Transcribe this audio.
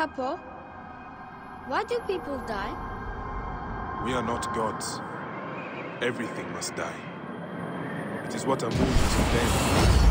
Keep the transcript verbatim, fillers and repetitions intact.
Papa, why do people die? We are not gods. Everything must die. It is what Amun is ordained.